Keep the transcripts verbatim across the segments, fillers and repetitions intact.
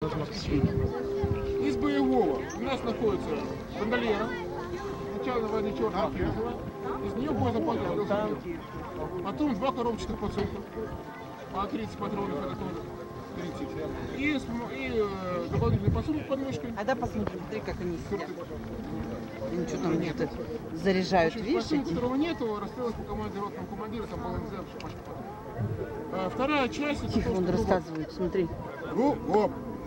Из боевого у нас находится бандолера, начальная войны черного красного. Из нее бой западал. Потом два коробочных пацанка, по тридцать патронов, это тоже тридцать. И, и э, дополнительный пацан под мышкой. А да, посмотри, смотри, как они сидят. Они что там нет, заряжают, общем, видишь? Пацан, которого нету, расстрелялся по команде ротного командира, там был нельзя, пачка патрон. А, вторая часть, это Тихо, то, он что рассказывает, смотри. Ну, оп.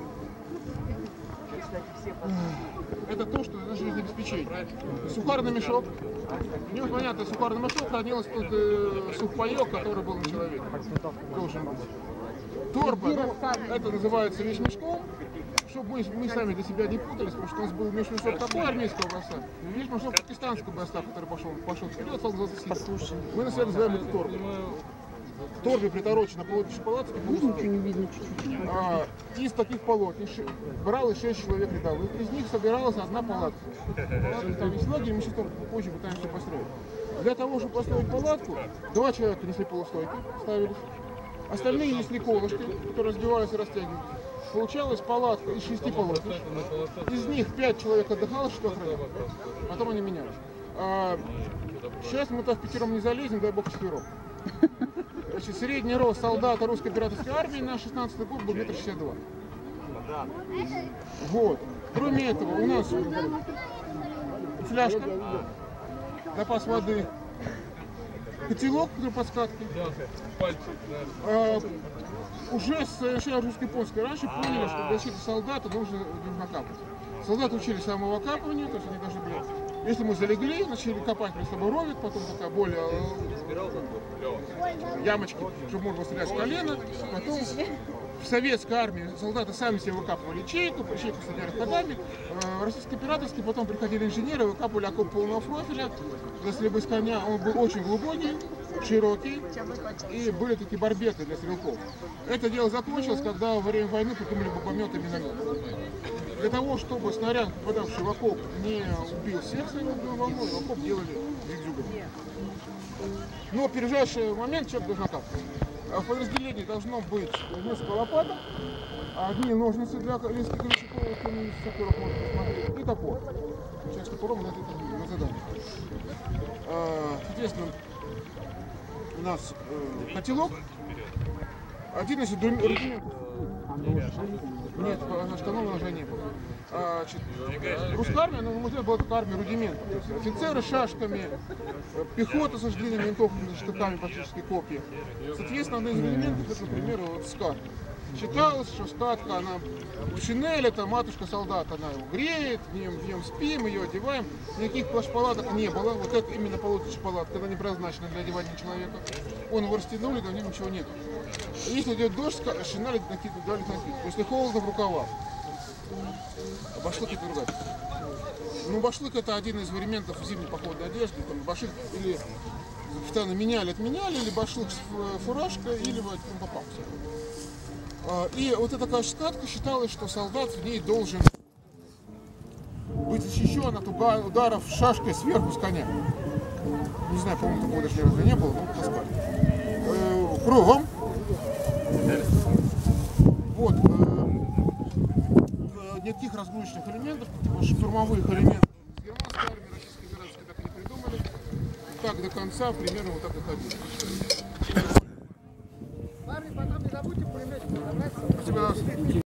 Это то, что за жизнеобеспечение. Сухарный мешок. У него, понятно, сухарный мешок хранился тут э, сухпайок, который был на человеке. Должен быть. Торба, ну, это называется вещмешком, чтобы мы, мы сами для себя не путались, потому что у нас был вещмешок такой армейского образца, и вещмешок пакистанского образца, который пошел, пошел вперед, стал называться. Послушай. Мы на себя называем это торбой. В торбе приторочено полотнище палатки. Ничего не видно чуть-чуть. А, из таких полотнищ брало шесть человек рядовых, из них собиралась одна палатка. Палатка там есть лагерь, мы сейчас позже пытаемся построить. Для того, чтобы построить палатку, два человека несли полустойки, ставились. Остальные несли колышки, которые разбивались и растягивались. Получалась палатка из шести полотнищ. Из них пять человек отдыхало, что охраняло. Потом они менялись. А, сейчас мы так в пятером не залезем, дай бог четвером. Значит, средний рост солдата русской пиратской армии на шестнадцатый год был метр шестьдесят два. Вот. Кроме этого, у нас фляжка, запас воды, котелок для подскатки. А, уже с русско-японской раньше поняли, что для защиты солдата нужно, нужно капать. Солдаты учили самовокапыванию, то есть они должны были. Если мы залегли, начали копать при собой ровик, потом такая более ямочки, чтобы можно было стрелять с колена. Потом в советской армии солдаты сами себе выкапывали ячейку, ячейку соединяли ходами. В российско-пиратовской потом приходили инженеры, выкапывали окоп полного профиля. Для стрельбы с коня он был очень глубокий, широкий, и были такие барбеты для стрелков. Это дело закончилось, когда во время войны придумали бомбометы и минометы. Для того, чтобы снаряд, попадавший в окоп, не убил всех своей ударной волной, в окоп делали зигзюгами. Но в ближайший момент человек должен капать. В подразделении должно быть несколько лопаток, одни ножницы для лески колесиковых, с которых можно посмотреть, и топор. Сейчас топором на, на задание. Соответственно, у нас э, котелок, один из рудиментов. Нет, штанов ножа не было. А, русская армия, на мой взгляд, была такая армия рудиментов. Офицеры с шашками, пехота со длинными винтовками, с штыками, практически копья. Соответственно, одна из элементов, это, например, вот скат. Считалось, что скатка, она шинель, это матушка-солдат, она его греет, в нем, в нем спим, ее одеваем. Никаких плащ-палаток не было. Вот это именно полотнище палатка, она не предназначена для одевания человека. Он его растянули, на нем ничего нет. Если идет дождь, шинель дали накид. Если холодно, в рукава. А башлык это другая. Ну, башлык это один из вариантов зимней походной одежды. Там башлык или постоянно меняли, отменяли, или башлык с фуражкой, или вот он попался. И вот эта такая скатка считалось, что солдат в ней должен быть защищен от ударов шашкой сверху с коня. Не знаю, по-моему, такого даже ни разу не было, но таскали. Кругом. Вот. Никаких разгрузочных элементов, типа штурмовых элементов с германской армии, российской федерации так и не придумали. Так до конца примерно вот так и ходили.